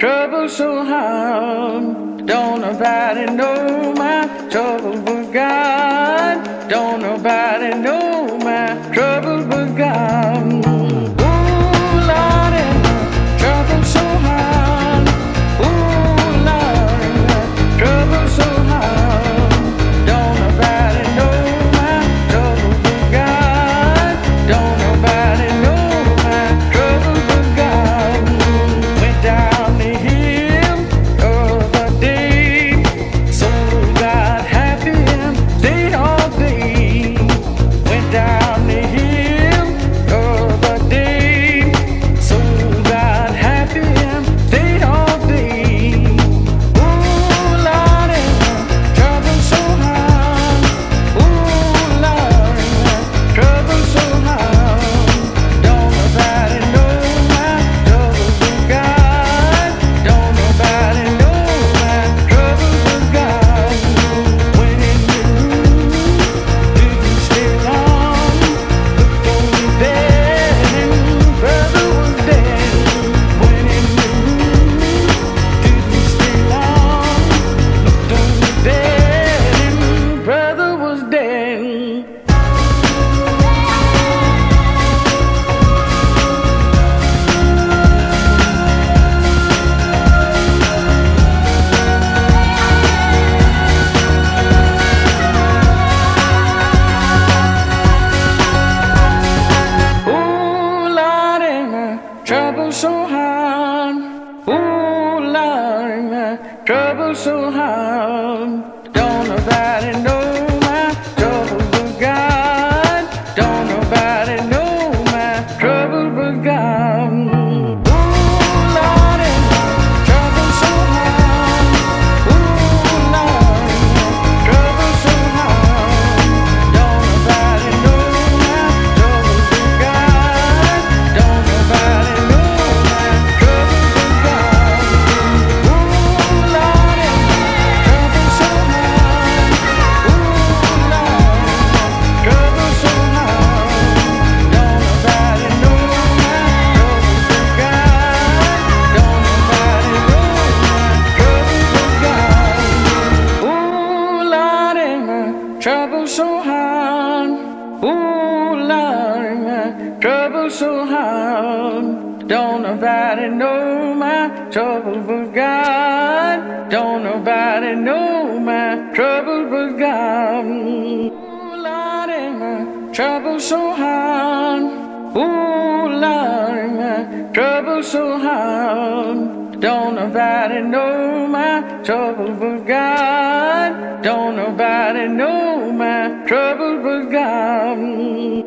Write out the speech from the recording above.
trouble so hard. Don't nobody know my trouble but God. Don't nobody know my trouble but God. Ooh, Lordy, my trouble so hard. Ooh, Lordy, my trouble so hard. Don't nobody know my trouble but God. Don't nobody know my trouble but God. Went down the hill the other day, so got happy and stayed all day. Went down the hill the other day, so got happy and stayed all day. Ooh, Lordy, my trouble so hard. Ooh, Lordy, my trouble so hard. Don't nobody know my trouble but God. Don't nobody know my trouble but God. Went in the room, didn't stay long. Looked on the bed and brother was dead. Went in the room, didn't stay long. Looked on the bed and brother was dead. Ooh, Lordy, my trouble so hard. Ooh, Lordy, my trouble so hard. Don't nobody know my trouble but God. Don't nobody know my trouble but God. Ooh, Lordy, my trouble so hard. Ooh, Lordy, my trouble so hard. Don't nobody know my trouble but God. Don't nobody know my trouble but God. Ooh, Lordy, my trouble so hard. Ooh, Lordy, my trouble so hard. Don't nobody know my trouble but God. Don't nobody know my trouble but God. Ooh, Lordy, my trouble so hard. Ooh, Lordy, my trouble so hard. Don't nobody know my trouble but God. Don't nobody know my trouble but God. Ooh, Lordy, my trouble so hard. Ooh, Lordy, my trouble so hard. Don't nobody know my trouble but God. Don't nobody know my trouble but God.